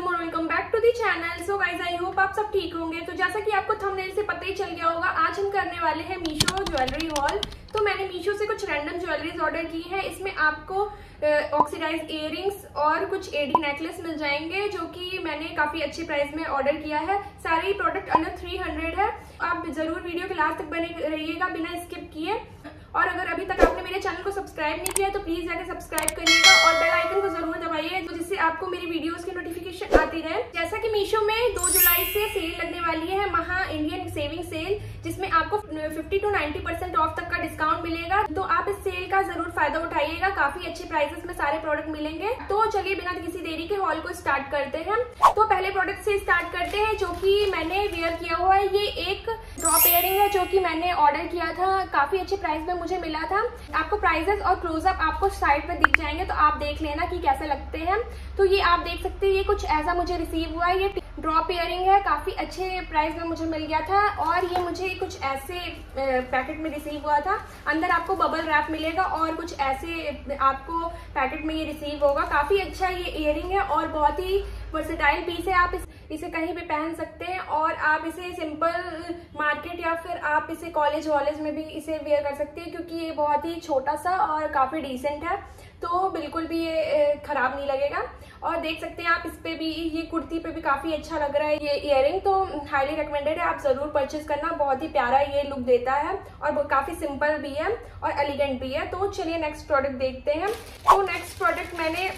और welcome back to the channel. So guys I hope आप सब ठीक होंगे। तो जैसा कि आपको थंबनेल से पता ही चल गया होगा, आज हम करने वाले हैं मीशो ज्वेलरी हॉल। तो मैंने मीशो से कुछ रैंडम ज्वेलरीज ऑर्डर की है। इसमें आपको ऑक्सीडाइज इयररिंग्स और कुछ एडी नेकलेस मिल जाएंगे, जो कि मैंने काफी अच्छे प्राइस में ऑर्डर किया है। सारे ही प्रोडक्ट अंडर 300 है। आप जरूर वीडियो के लास्ट तक बने रहिएगा बिना स्किप किए। और अगर अभी तक आपने मेरे चैनल को सब्सक्राइब नहीं किया है तो प्लीज जाकर सब्सक्राइब करिएगा और बेल आइकन को जरूर दबाइए, जिससे आपको मेरी वीडियोस की नोटिफिकेशन आती रहे। जैसा कि मीशो में 2 जुलाई से सेल लगने वाली है, महा इंडियन सेविंग सेल, जिसमें आपको 50 to 90% ऑफ तक का डिस्काउंट मिलेगा। तो आप इस सेल का जरूर फायदा उठाइएगा। काफी अच्छे प्राइसेस में सारे प्रोडक्ट मिलेंगे। तो चलिए बिना किसी देरी के हॉल को स्टार्ट करते हैं। तो पहले प्रोडक्ट से स्टार्ट करते हैं, जो कि मैंने वेयर किया हुआ है। ये एक ड्रॉप इयरिंग है, जो कि मैंने ऑर्डर किया था। काफी अच्छे प्राइस में मुझे मिला था। आपको प्राइसेस और क्लोजअप आपको साइड पे दिख जाएंगे, तो आप देख लेना कि कैसे लगते हैं। तो ये आप देख सकते हैं, ये कुछ ऐसा मुझे रिसीव हुआ है। ये ड्रॉप इयरिंग है, काफी अच्छे प्राइस में मुझे मिल गया था। और ये मुझे कुछ ऐसे पैकेट में रिसीव हुआ था। अंदर आपको बबल रैप मिलेगा और कुछ ऐसे आपको पैकेट में ये रिसीव होगा। काफी अच्छा ये इयरिंग है और बहुत ही वर्सेटाइल पीस है। आप इसे कहीं भी पहन सकते हैं और आप इसे सिंपल मार्केट या फिर आप इसे कॉलेज वॉलेज में भी इसे वेयर कर सकते हैं, क्योंकि ये बहुत ही छोटा सा और काफी डिसेंट है। तो बिल्कुल भी ये खराब नहीं लगेगा। और देख सकते हैं आप इस पे भी, ये कुर्ती पे भी काफी अच्छा लग रहा है ये इयरिंग। तो हाईली रिकमेंडेड है, आप जरूर परचेज करना। बहुत ही प्यारा ये लुक देता है और काफी सिंपल भी है और एलिगेंट भी है। तो चलिए नेक्स्ट प्रोडक्ट देखते हैं। तो नेक्स्ट प्रोडक्ट मैंने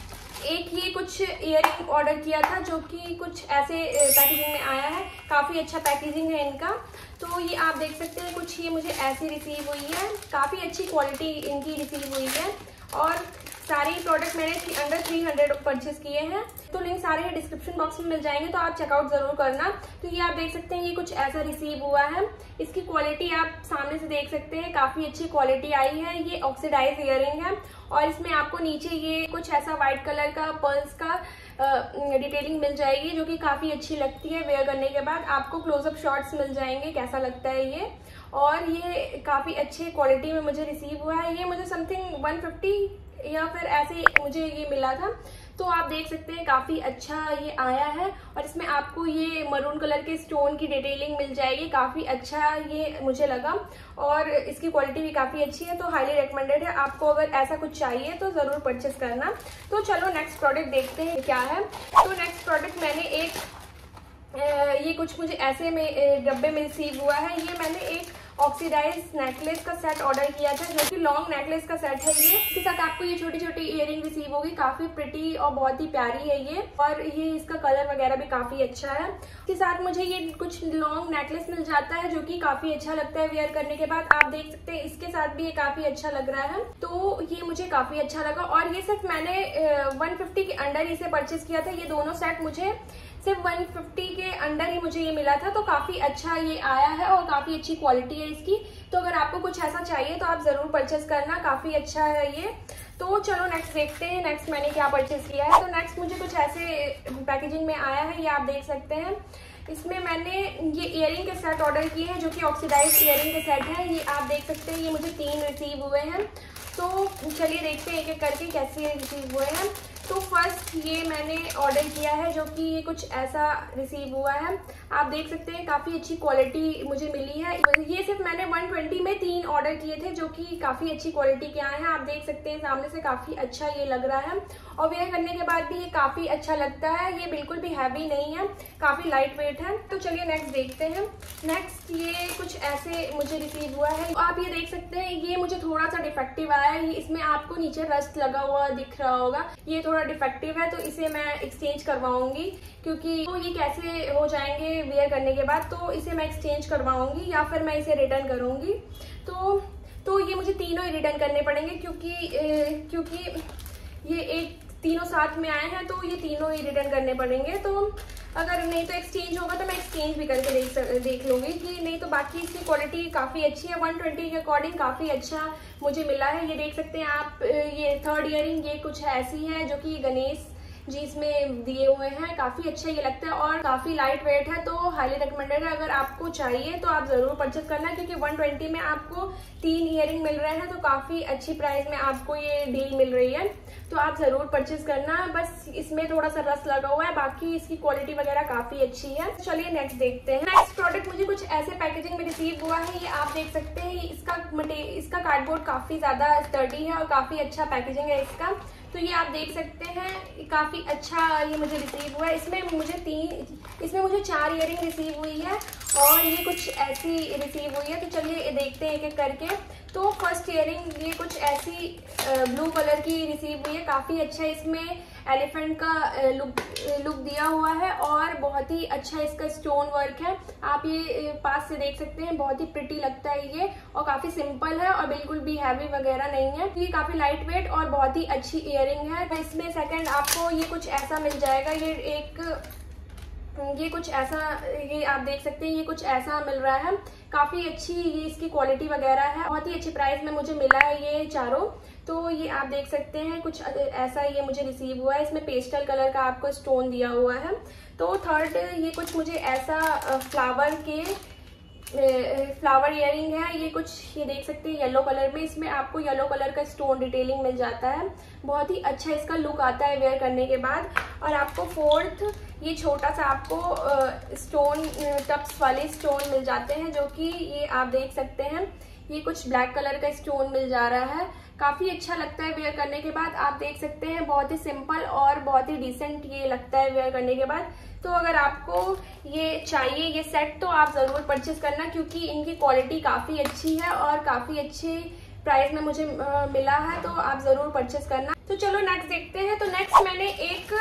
एक ये कुछ इयरिंग ऑर्डर किया था, जो कि कुछ ऐसे पैकेजिंग में आया है। काफी अच्छा पैकेजिंग है इनका। तो ये आप देख सकते हैं, कुछ ये मुझे ऐसी रिसीव हुई है। काफी अच्छी क्वालिटी इनकी रिसीव हुई है और सारे प्रोडक्ट मैंने अंडर 300 परचेज किए हैं। तो लिंक सारे डिस्क्रिप्शन बॉक्स में मिल जाएंगे, तो आप चेकआउट जरूर करना। तो ये आप देख सकते हैं, ये कुछ ऐसा रिसीव हुआ है। इसकी क्वालिटी आप सामने से देख सकते हैं, काफी अच्छी क्वालिटी आई है। ये ऑक्सीडाइज इयरिंग है और इसमें आपको नीचे ये कुछ ऐसा व्हाइट कलर का पर्ल्स का डिटेलिंग मिल जाएगी, जो कि काफी अच्छी लगती है वेयर करने के बाद। आपको क्लोजअप शॉट्स मिल जाएंगे कैसा लगता है ये। और ये काफी अच्छे क्वालिटी में मुझे रिसीव हुआ है। ये मुझे समथिंग 150 या फिर ऐसे मुझे ये मिला था। तो आप देख सकते हैं, काफी अच्छा ये आया है और इसमें आपको ये मरून कलर के स्टोन की डिटेलिंग मिल जाएगी। काफी अच्छा ये मुझे लगा और इसकी क्वालिटी भी काफी अच्छी है। तो हाईली रिकमेंडेड है। आपको अगर ऐसा कुछ चाहिए तो जरूर परचेस करना। तो चलो नेक्स्ट प्रोडक्ट देखते हैं क्या है। तो नेक्स्ट प्रोडक्ट मैंने ये कुछ मुझे ऐसे में डब्बे में रिसीव हुआ है। ये मैंने एक ऑक्सीडाइज नेकलेस का सेट ऑर्डर किया था, जो कि लॉन्ग नेकलेस का सेट है ये। इसके साथ आपको ये छोटी छोटी इयरिंग रिसीव होगी। काफी प्रिटी और बहुत ही प्यारी है ये। और ये इसका कलर वगैरह भी काफी अच्छा है। इसके साथ मुझे ये कुछ लॉन्ग नेकलेस मिल जाता है, जो कि काफी अच्छा लगता है वेयर करने के बाद। आप देख सकते हैं, इसके साथ भी ये काफी अच्छा लग रहा है। तो ये मुझे काफी अच्छा लगा। और ये सिर्फ मैंने 150 के अंडर इसे परचेज किया था। ये दोनों सेट मुझे सिर्फ 150 के अंडर ही मुझे ये मिला था। तो काफी अच्छा ये आया है और काफी अच्छी क्वालिटी है इसकी। तो अगर आपको कुछ ऐसा चाहिए तो आप जरूर परचेज करना, काफी अच्छा है ये। तो चलो नेक्स्ट देखते हैं, नेक्स्ट मैंने क्या परचेज किया है। तो नेक्स्ट मुझे कुछ ऐसे पैकेजिंग में आया है, ये आप देख सकते हैं। इसमें मैंने ये इयरिंग के सेट ऑर्डर किए हैं, जो कि ऑक्सीडाइज इयरिंग के सेट है। ये आप देख सकते हैं, ये मुझे 3 रिसीव हुए हैं। तो चलिए देखते हैं एक एक करके कैसे रिसीव हुए हैं। तो फर्स्ट ये मैंने ऑर्डर किया है, जो कि ये कुछ ऐसा रिसीव हुआ है। आप देख सकते हैं, काफी अच्छी क्वालिटी मुझे मिली है। ये सिर्फ मैंने 120 में 3 ऑर्डर किए थे, जो कि काफी अच्छी क्वालिटी के आए हैं। आप देख सकते हैं सामने से काफी अच्छा ये लग रहा है और वेयर करने के बाद भी ये काफी अच्छा लगता है। ये बिल्कुल भी हैवी नहीं है, काफी लाइट वेट है। तो चलिए नेक्स्ट देखते हैं। नेक्स्ट ये कुछ ऐसे मुझे रिसीव हुआ है। आप ये देख सकते हैं, ये मुझे थोड़ा सा डिफेक्टिव आया है। इसमें आपको नीचे रस्ट लगा हुआ दिख रहा होगा, ये थोड़ा डिफेक्टिव है। तो इसे मैं एक्सचेंज करवाऊंगी, क्योंकि तो ये कैसे हो जाएंगे वेयर करने के बाद। तो इसे मैं एक्सचेंज करवाऊंगी या फिर मैं इसे रिटर्न करूंगी। तो ये मुझे तीनों ही रिटर्न करने पड़ेंगे, क्योंकि ये एक तीनों साथ में आए हैं। तो ये तीनों ही रिटर्न करने पड़ेंगे। तो अगर नहीं तो एक्सचेंज होगा तो मैं एक्सचेंज भी करके देख लूंगी कि नहीं। तो बाकी इसकी क्वालिटी काफी अच्छी है। 120 के अकॉर्डिंग काफी अच्छा मुझे मिला है। ये देख सकते हैं आप, ये थर्ड इयरिंग ये कुछ ऐसी है, जो कि गणेश जी इसमें दिए हुए हैं। काफी अच्छा ये लगता है और काफी लाइट वेट है, तो हाईली रिकमेंडेड है। अगर आपको चाहिए तो आप जरूर परचेज करना, क्योंकि 120 में आपको 3 ईयरिंग मिल रहे हैं, तो काफी अच्छी प्राइस में आपको ये डील मिल रही है, तो आप जरूर परचेज करना। बस इसमें थोड़ा सा रस लगा हुआ है, बाकी इसकी क्वालिटी वगैरह काफी अच्छी है। चलिए नेक्स्ट देखते हैं। नेक्स्ट प्रोडक्ट मुझे कुछ ऐसे पैकेजिंग में रिसीव हुआ है। ये आप देख सकते हैं, इसका कार्डबोर्ड काफी ज्यादा स्टर्डी है और काफी अच्छा पैकेजिंग है इसका। तो ये आप देख सकते हैं, काफी अच्छा ये मुझे रिसीव हुआ है। इसमें मुझे 4 ईयरिंग रिसीव हुई है और ये कुछ ऐसी रिसीव हुई है। तो चलिए देखते हैं एक एक करके। तो फर्स्ट ईयरिंग ये कुछ ऐसी ब्लू कलर की रिसीव हुई है। काफी अच्छा इसमें एलिफेंट का लुक दिया हुआ है और बहुत ही अच्छा इसका स्टोन वर्क है। आप ये पास से देख सकते हैं, बहुत ही प्रिटी लगता है ये, और काफी सिंपल है और बिल्कुल भी हैवी वगैरह नहीं है। ये काफी लाइट वेट और बहुत ही अच्छी ईयरिंग है। इसमें सेकंड आपको ये कुछ ऐसा मिल जाएगा। ये कुछ ऐसा, ये आप देख सकते हैं, ये कुछ ऐसा मिल रहा है। काफी अच्छी ये इसकी क्वालिटी वगैरह है, बहुत ही अच्छी प्राइस में मुझे मिला है ये चारों। तो ये आप देख सकते हैं, कुछ ऐसा ये मुझे रिसीव हुआ है। इसमें पेस्टल कलर का आपको स्टोन दिया हुआ है। तो थर्ड ये कुछ मुझे ऐसा फ्लावर ईयरिंग है। ये कुछ ये देख सकते हैं येलो कलर में, इसमें आपको येलो कलर का स्टोन डिटेलिंग मिल जाता है। बहुत ही अच्छा इसका लुक आता है वेयर करने के बाद। और आपको फोर्थ ये छोटा सा आपको स्टोन टप्स वाले स्टोन मिल जाते हैं, जो कि ये आप देख सकते हैं, ये कुछ ब्लैक कलर का स्टोन मिल जा रहा है। काफी अच्छा लगता है वेयर करने के बाद। आप देख सकते हैं, बहुत ही सिंपल और बहुत ही डिसेंट ये लगता है वेयर करने के बाद। तो अगर आपको ये चाहिए ये सेट, तो आप जरूर परचेज करना, क्योंकि इनकी क्वालिटी काफी अच्छी है और काफी अच्छी प्राइस में मुझे मिला है, तो आप जरूर परचेज करना। तो चलो नेक्स्ट देखते हैं। तो नेक्स्ट मैंने एक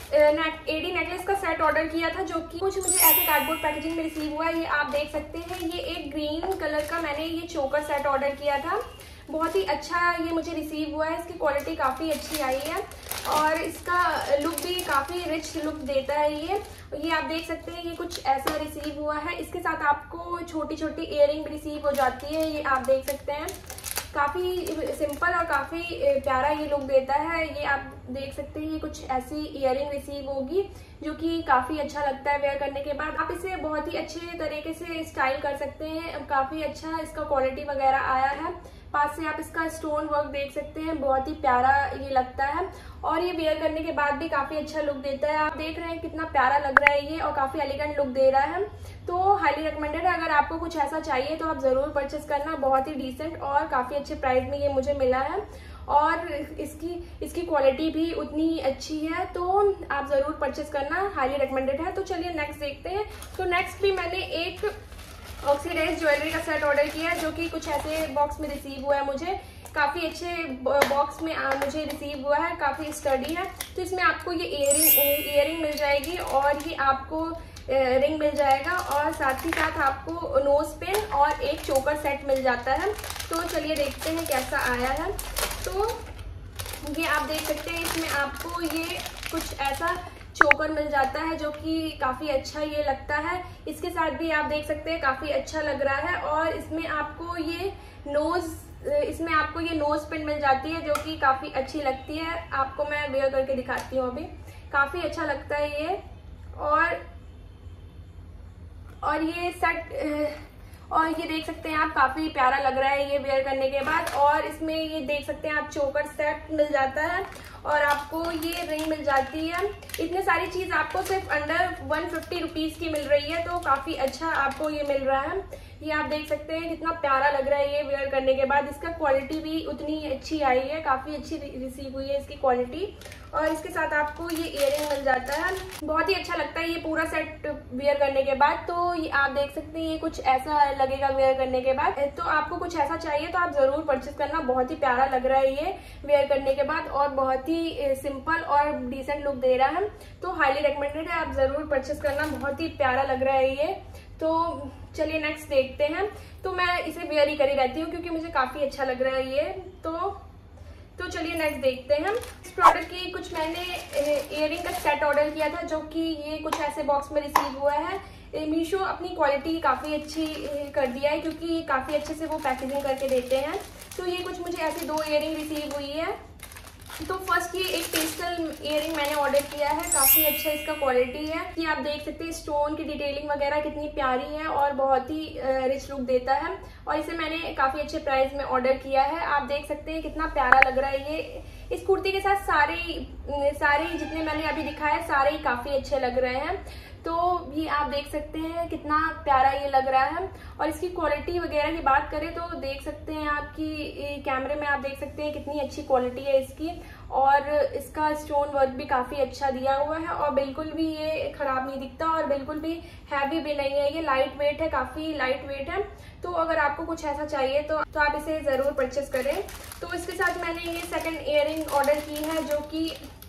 एडी नेकलेस का सेट ऑर्डर किया था, जो कि कुछ मुझे ऐसे कार्डबोर्ड पैकेजिंग में रिसीव हुआ है। ये आप देख सकते हैं, ये एक ग्रीन कलर का मैंने ये चोकर सेट ऑर्डर किया था। बहुत ही अच्छा ये मुझे रिसीव हुआ है। इसकी क्वालिटी काफी अच्छी आई है और इसका लुक भी काफी रिच लुक देता है। ये आप देख सकते हैं, ये कुछ ऐसा रिसीव हुआ है। इसके साथ आपको छोटी छोटी इयरिंग भी रिसीव हो जाती है। ये आप देख सकते हैं, काफी सिंपल और काफी प्यारा ये लुक देता है। ये आप देख सकते हैं, ये कुछ ऐसी इयरिंग रिसीव होगी, जो कि काफी अच्छा लगता है वेयर करने के बाद। आप इसे बहुत ही अच्छे तरीके से स्टाइल कर सकते हैं। काफी अच्छा इसका क्वालिटी वगैरह आया है। पास से आप इसका स्टोन वर्क देख सकते हैं, बहुत ही प्यारा ये लगता है और ये वेयर करने के बाद भी काफी अच्छा लुक देता है। आप देख रहे हैं कितना प्यारा लग रहा है ये और काफी एलिगेंट लुक दे रहा है। तो हाईली रिकमेंडेड है। अगर आपको कुछ ऐसा चाहिए तो आप जरूर परचेज करना। बहुत ही डिसेंट और काफी अच्छे प्राइस में ये मुझे मिला है और इसकी क्वालिटी भी उतनी ही अच्छी है, तो आप जरूर परचेज करना, हाईली रिकमेंडेड है। तो चलिए नेक्स्ट देखते हैं। तो नेक्स्ट भी मैंने एक ऑक्सीडाइज ज्वेलरी का सेट ऑर्डर किया है, जो कि कुछ ऐसे बॉक्स में रिसीव हुआ है मुझे। काफी अच्छे बॉक्स में मुझे रिसीव हुआ है, काफी स्टडी है। तो इसमें आपको ये इयरिंग मिल जाएगी और ये आपको रिंग मिल जाएगा और साथ ही साथ आपको नोज पिन और एक चोकर सेट मिल जाता है। तो चलिए देखते हैं कैसा आया है। तो ये आप देख सकते हैं, इसमें आपको ये कुछ ऐसा चोकर मिल जाता है, जो कि काफी अच्छा ये लगता है। इसके साथ भी आप देख सकते हैं, काफी अच्छा लग रहा है। और इसमें आपको ये नोज पिन मिल जाती है, जो कि काफी अच्छी लगती है। आपको मैं वेयर करके दिखाती हूँ अभी। काफी अच्छा लगता है ये और ये सेट और ये देख सकते हैं आप, काफी प्यारा लग रहा है ये वेयर करने के बाद। और इसमें ये देख सकते हैं आप, चोकर सेट मिल जाता है और आपको ये रिंग मिल जाती है। इतने सारी चीज आपको सिर्फ अंडर 150 रुपीज की मिल रही है, तो काफी अच्छा आपको ये मिल रहा है। ये आप देख सकते हैं कितना प्यारा लग रहा है ये वेयर करने के बाद। इसका क्वालिटी भी उतनी अच्छी आई है, काफी अच्छी रिसीव हुई है इसकी क्वालिटी। और इसके साथ आपको ये इयरिंग मिल जाता है। बहुत ही अच्छा लगता है ये पूरा सेट वेयर करने के बाद। तो ये आप देख सकते हैं, ये कुछ ऐसा लगेगा वेयर करने के बाद। तो आपको कुछ ऐसा चाहिए तो आप जरूर परचेज करना। बहुत ही प्यारा लग रहा है ये वेयर करने के बाद और बहुत ही सिंपल और डिसेंट लुक दे रहा है। तो हाईली रिकमेंडेड है, आप जरूर परचेज करना। बहुत ही प्यारा लग रहा है ये। तो चलिए नेक्स्ट देखते हैं। तो मैं इसे वेयर ही करी रहती हूँ, क्योंकि मुझे काफी अच्छा लग रहा है ये। तो चलिए नेक्स्ट देखते हैं। इस प्रोडक्ट की कुछ मैंने इयरिंग का सेट ऑर्डर किया था, जो कि ये कुछ ऐसे बॉक्स में रिसीव हुआ है। मीशो अपनी क्वालिटी काफी अच्छी कर दिया है, क्योंकि ये काफी अच्छे से वो पैकेजिंग करके देते हैं। तो ये कुछ मुझे ऐसी 2 इयरिंग रिसीव हुई है। तो फर्स्ट ये एक पेस्टल इयरिंग मैंने ऑर्डर किया है, काफ़ी अच्छा इसका क्वालिटी है। ये आप देख सकते हैं स्टोन की डिटेलिंग वगैरह कितनी प्यारी है और बहुत ही रिच लुक देता है। और इसे मैंने काफ़ी अच्छे प्राइस में ऑर्डर किया है। आप देख सकते हैं कितना प्यारा लग रहा है ये। इस कुर्ती के साथ सारे जितने मैंने अभी दिखाए सारे ही काफ़ी अच्छे लग रहे हैं। तो ये आप देख सकते हैं कितना प्यारा ये लग रहा है। और इसकी क्वालिटी वगैरह की बात करें तो देख सकते हैं आपकी कैमरे में आप देख सकते हैं कितनी अच्छी क्वालिटी है इसकी। और इसका स्टोन वर्क भी काफ़ी अच्छा दिया हुआ है और बिल्कुल भी ये ख़राब नहीं दिखता और बिल्कुल भी हैवी भी नहीं है। ये लाइट वेट है, काफ़ी लाइट वेट है। तो अगर आपको कुछ ऐसा चाहिए तो आप इसे ज़रूर परचेस करें। तो इसके साथ मैंने ये सेकंड इयरिंग ऑर्डर की है, जो कि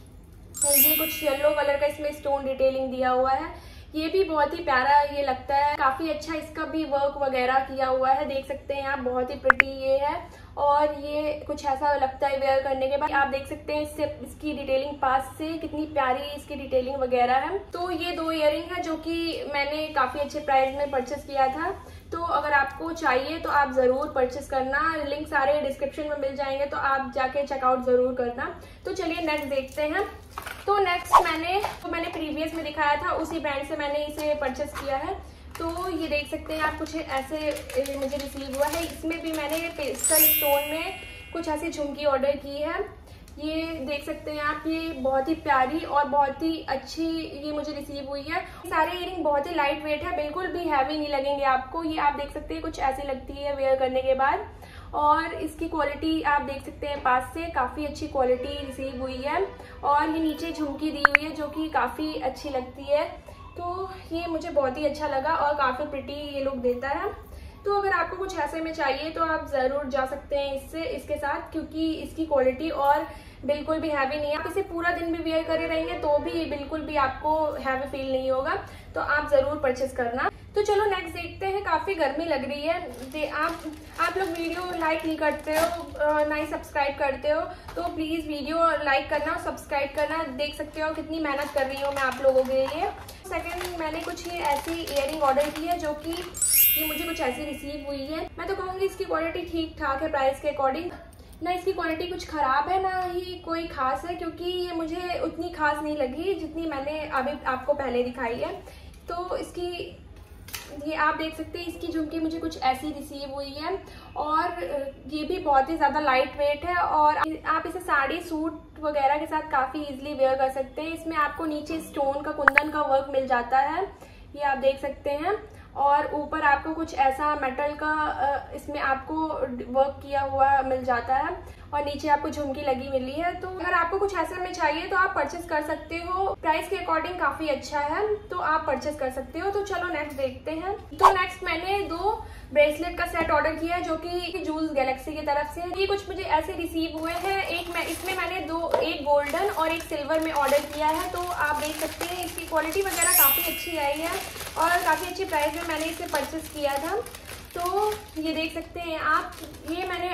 ये कुछ येलो कलर का इसमें स्टोन डिटेलिंग दिया हुआ है। ये भी बहुत ही प्यारा ये लगता है, काफ़ी अच्छा इसका भी वर्क वगैरह किया हुआ है। देख सकते हैं आप, बहुत ही प्रिटी ये है। और ये कुछ ऐसा लगता है वेयर करने के बाद। आप देख सकते हैं इसकी डिटेलिंग पास से कितनी प्यारी इसकी डिटेलिंग वगैरह है। तो ये 2 इयरिंग है जो कि मैंने काफ़ी अच्छे प्राइस में परचेस किया था। तो अगर आपको चाहिए तो आप ज़रूर परचेस करना, लिंक सारे डिस्क्रिप्शन में मिल जाएंगे, तो आप जाके चेकआउट ज़रूर करना। तो चलिए नेक्स्ट देखते हैं। तो नेक्स्ट मैंने प्रीवियस में दिखाया था उसी ब्रांड से मैंने इसे परचेस किया है। तो ये देख सकते हैं आप, कुछ ऐसे मुझे रिसीव हुआ है। इसमें भी मैंने पेस्टल स्टोन में कुछ ऐसी झुमकी ऑर्डर की है। ये देख सकते हैं आप, ये बहुत ही प्यारी और बहुत ही अच्छी ये मुझे रिसीव हुई है। सारे इयरिंग बहुत ही लाइट वेट है, बिल्कुल भी हैवी नहीं लगेंगे आपको। ये आप देख सकते हैं कुछ ऐसी लगती है वेयर करने के बाद। और इसकी क्वालिटी आप देख सकते हैं पास से, काफ़ी अच्छी क्वालिटी रिसीव हुई है। और ये नीचे झुमकी दी हुई है जो कि काफ़ी अच्छी लगती है। तो ये मुझे बहुत ही अच्छा लगा और काफ़ी प्रिटी ये लुक देता है। तो अगर आपको कुछ ऐसे में चाहिए तो आप ज़रूर जा सकते हैं इसके साथ, क्योंकि इसकी क्वालिटी और बिल्कुल भी हैवी नहीं है। आप इसे पूरा दिन भी वेयर करे रहेंगे तो भी बिल्कुल भी आपको हैवी फील नहीं होगा। तो आप ज़रूर परचेस करना। तो चलो नेक्स्ट देखते हैं। काफ़ी गर्मी लग रही है। आप लोग वीडियो लाइक नहीं करते हो, ना ही सब्सक्राइब करते हो, तो प्लीज़ वीडियो लाइक करना और सब्सक्राइब करना। देख सकते हो कितनी मेहनत कर रही हूँ मैं आप लोगों के लिए। सेकंड मैंने कुछ ये ऐसी इयरिंग ऑर्डर की है जो कि ये मुझे कुछ ऐसी रिसीव हुई है। मैं तो कहूँगी इसकी क्वालिटी ठीक ठाक है प्राइस के अकॉर्डिंग। ना इसकी क्वालिटी कुछ ख़राब है ना ही कोई ख़ास है, क्योंकि ये मुझे उतनी खास नहीं लगी जितनी मैंने अभी आपको पहले दिखाई है। तो इसकी ये आप देख सकते हैं, इसकी झुमकी मुझे कुछ ऐसी रिसीव हुई है। और ये भी बहुत ही ज़्यादा लाइट वेट है और आप इसे साड़ी सूट वगैरह के साथ काफ़ी इजीली वेयर कर सकते हैं। इसमें आपको नीचे स्टोन का कुंदन का वर्क मिल जाता है, ये आप देख सकते हैं। और ऊपर आपको कुछ ऐसा मेटल का इसमें आपको वर्क किया हुआ मिल जाता है और नीचे आपको झुमकी लगी मिली है। तो अगर आपको कुछ ऐसे में चाहिए तो आप परचेस कर सकते हो। प्राइस के अकॉर्डिंग काफ़ी अच्छा है, तो आप परचेस कर सकते हो। तो चलो नेक्स्ट देखते हैं। तो नेक्स्ट मैंने 2 ब्रेसलेट का सेट ऑर्डर किया है जो कि जूल्स गैलेक्सी की तरफ से। ये कुछ मुझे ऐसे रिसीव हुए हैं। इसमें मैंने एक गोल्डन और एक सिल्वर में ऑर्डर किया है। तो आप देख सकते हैं इसकी क्वालिटी वगैरह काफ़ी अच्छी आई है और काफ़ी अच्छी प्राइस में मैंने इसे परचेस किया था। तो ये देख सकते हैं आप, ये मैंने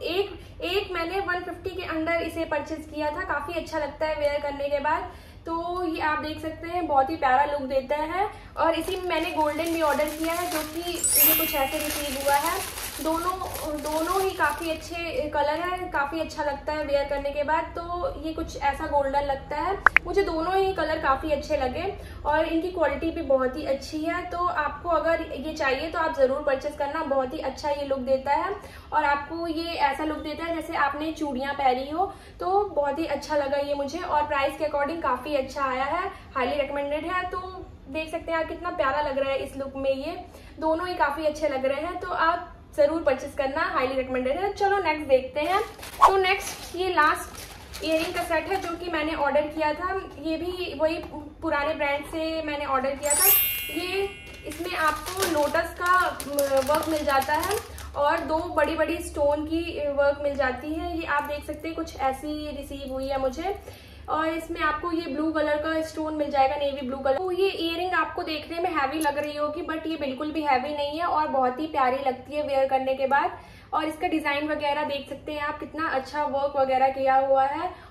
मैंने 150 के अंदर इसे परचेस किया था। काफ़ी अच्छा लगता है वेयर करने के बाद। तो ये आप देख सकते हैं बहुत ही प्यारा लुक देता है। और इसी में मैंने गोल्डन भी ऑर्डर किया है जो कि ये कुछ ऐसे रिसीव हुआ है। दोनों ही काफ़ी अच्छे कलर है, काफ़ी अच्छा लगता है वेयर करने के बाद। तो ये कुछ ऐसा गोल्डन लगता है। मुझे दोनों ही कलर काफ़ी अच्छे लगे और इनकी क्वालिटी भी बहुत ही अच्छी है। तो आपको अगर ये चाहिए तो आप ज़रूर परचेस करना। बहुत ही अच्छा ये लुक देता है और आपको ये ऐसा लुक देता है जैसे आपने चूड़ियाँ पहनी हो। तो बहुत ही अच्छा लगा ये मुझे और प्राइस के अकॉर्डिंग काफ़ी अच्छा आया है, हाईली रिकमेंडेड है। तो देख सकते हैं आप कितना प्यारा लग रहा है इस लुक में। ये दोनों ही काफ़ी अच्छे लग रहे हैं, तो आप ज़रूर परचेस करना, हाईली रिकमेंडेड है। चलो नेक्स्ट देखते हैं। तो नेक्स्ट ये लास्ट इयरिंग का सेट है जो कि मैंने ऑर्डर किया था। ये भी वही पुराने ब्रांड से मैंने ऑर्डर किया था। ये इसमें आपको लोटस का वर्क मिल जाता है और 2 बड़ी बड़ी स्टोन की वर्क मिल जाती है। ये आप देख सकते हैं कुछ ऐसी रिसीव हुई है मुझे। और इसमें आपको ये ब्लू कलर का स्टोन मिल जाएगा, नेवी ब्लू कलर। तो ये इयरिंग आपको देखने में हैवी लग रही होगी, बट ये बिल्कुल भी हैवी नहीं है और बहुत ही प्यारी लगती है वेयर करने के बाद। और इसका डिज़ाइन वगैरह देख सकते हैं आप, कितना अच्छा वर्क वगैरह किया हुआ है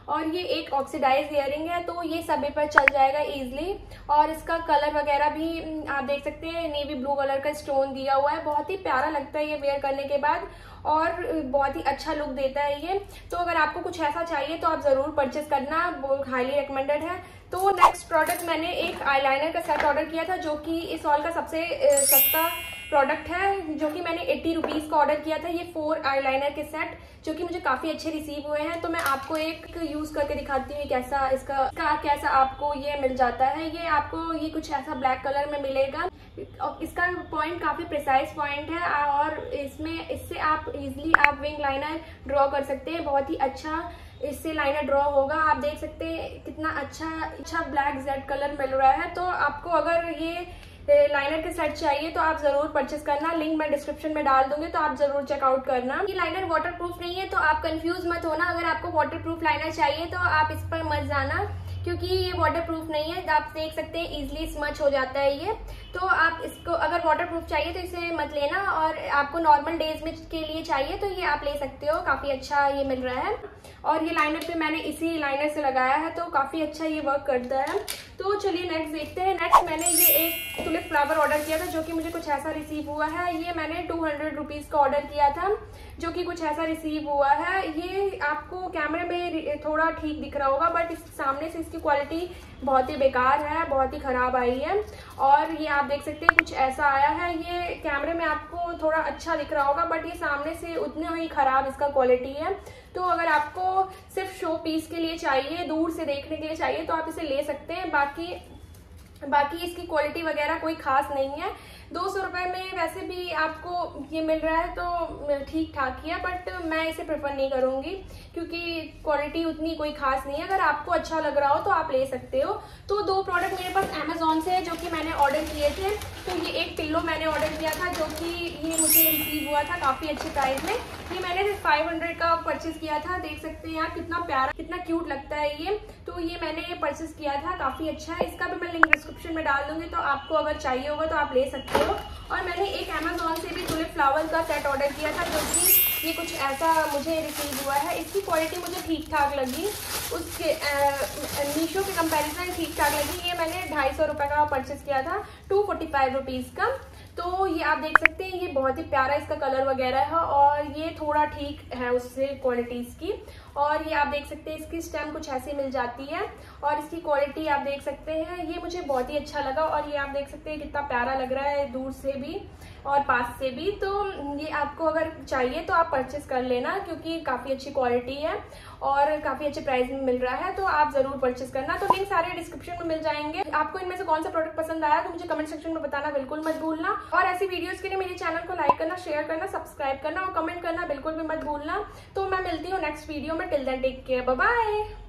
और ये एक ऑक्सीडाइज ईयरिंग है, तो ये सभी पर चल जाएगा इजीली। और इसका कलर वगैरह भी आप देख सकते हैं, नेवी ब्लू कलर का स्टोन दिया हुआ है। बहुत ही प्यारा लगता है ये वेयर करने के बाद और बहुत ही अच्छा लुक देता है ये। तो अगर आपको कुछ ऐसा चाहिए तो आप जरूर परचेस करना, हाईली रिकमेंडेड है। तो नेक्स्ट प्रोडक्ट मैंने एक आईलाइनर का सेट ऑर्डर किया था, जो कि इस हॉल का सबसे सस्ता प्रोडक्ट है, जो कि मैंने 80 रुपीज़ का ऑर्डर किया था। ये 4 आईलाइनर के सेट जो कि मुझे काफ़ी अच्छे रिसीव हुए हैं। तो मैं आपको एक यूज़ करके दिखाती हूँ कैसा इसका कैसा आपको ये मिल जाता है। ये आपको ये कुछ ऐसा ब्लैक कलर में मिलेगा। इसका पॉइंट काफ़ी प्रिसाइज पॉइंट है और इससे आप इजीली आप विंग लाइनर ड्रॉ कर सकते हैं। बहुत ही अच्छा इससे लाइनर ड्रॉ होगा। आप देख सकते हैं कितना अच्छा ब्लैक जेड कलर मिल रहा है। तो आपको अगर ये लाइनर के सेट चाहिए तो आप जरूर परचेस करना, लिंक मैं डिस्क्रिप्शन में डाल दूंगी, तो आप जरूर चेकआउट करना। ये लाइनर वाटरप्रूफ नहीं है तो आप कंफ्यूज मत होना। अगर आपको वाटरप्रूफ लाइनर चाहिए तो आप इस पर मत जाना, क्योंकि ये वाटरप्रूफ नहीं है। आप देख सकते हैं इजीली स्मच हो जाता है ये। तो आप इसको अगर वाटरप्रूफ चाहिए तो इसे मत लेना, और आपको नॉर्मल डेज में के लिए चाहिए तो ये आप ले सकते हो। काफी अच्छा ये मिल रहा है और ये लाइनर पे मैंने इसी लाइनर से लगाया है, तो काफी अच्छा ये वर्क करता है। तो चलिए नेक्स्ट देखते हैं। नेक्स्ट मैंने ये एक टुलिप फ्लावर ऑर्डर किया था, जो कि मुझे कुछ ऐसा रिसीव हुआ है। ये मैंने 200 रुपीज़ का ऑर्डर किया था, जो कि कुछ ऐसा रिसीव हुआ है। ये आपको कैमरे में थोड़ा ठीक दिख रहा होगा, बट इस सामने से इसकी क्वालिटी बहुत ही बेकार है, बहुत ही खराब आई है। और ये आप देख सकते हैं कुछ ऐसा आया है। ये कैमरे में आपको थोड़ा अच्छा दिख रहा होगा, बट ये सामने से उतना ही खराब इसका क्वालिटी है। तो अगर आपको सिर्फ शो पीस के लिए चाहिए, दूर से देखने के लिए चाहिए, तो आप इसे ले सकते हैं। बाकी इसकी क्वालिटी वगैरह कोई खास नहीं है। 200 रुपये में वैसे भी आपको ये मिल रहा है तो ठीक ठाक ही है, बट मैं इसे प्रेफर नहीं करूँगी क्योंकि क्वालिटी उतनी कोई खास नहीं है। अगर आपको अच्छा लग रहा हो तो आप ले सकते हो। तो 2 प्रोडक्ट मेरे पास अमेजोन से है जो कि मैंने ऑर्डर किए थे। तो ये एक पिल्लो मैंने ऑर्डर किया था, जो कि ये मुझे रिसीव हुआ था काफ़ी अच्छे प्राइस में। ये मैंने 500 का परचेज किया था। देख सकते हैं आप कितना प्यारा, कितना क्यूट लगता है ये। तो ये मैंने परचेज किया था, काफ़ी अच्छा है। इसका भी मैं लिंक डिस्क्रिप्शन में डाल दूंगी, तो आपको अगर चाहिए होगा तो आप ले सकते हो। और मैंने एक अमेजोन से भी टुलिप फ्लावर का सेट ऑर्डर किया था, जो कि ये कुछ ऐसा मुझे रिसीव हुआ है। इसकी क्वालिटी मुझे ठीक ठाक लगी, उसके मीशो के कंपैरिजन ठीक ठाक लगी। ये मैंने 250 रुपये का परचेज किया था, 245 रुपीज़ का। तो ये आप देख सकते हैं, ये बहुत ही प्यारा इसका कलर वगैरह है और ये थोड़ा ठीक है उससे क्वालिटीज़ की। और ये आप देख सकते हैं इसकी स्टेम कुछ ऐसी मिल जाती है और इसकी क्वालिटी आप देख सकते हैं। ये मुझे बहुत ही अच्छा लगा और ये आप देख सकते हैं कितना प्यारा लग रहा है दूर से भी और पास से भी। तो ये आपको अगर चाहिए तो आप परचेस कर लेना, क्योंकि काफ़ी अच्छी क्वालिटी है और काफ़ी अच्छे प्राइस में मिल रहा है। तो आप ज़रूर परचेस करना। तो लिंक सारे डिस्क्रिप्शन में मिल जाएंगे। आपको इनमें से कौन सा प्रोडक्ट पसंद आया तो मुझे कमेंट सेक्शन में बताना बिल्कुल मत भूलना। और ऐसी वीडियोस के लिए मेरे चैनल को लाइक करना, शेयर करना, सब्सक्राइब करना और कमेंट करना बिल्कुल भी मत भूलना। तो मैं मिलती हूँ नेक्स्ट वीडियो में। Till then take care, bye bye.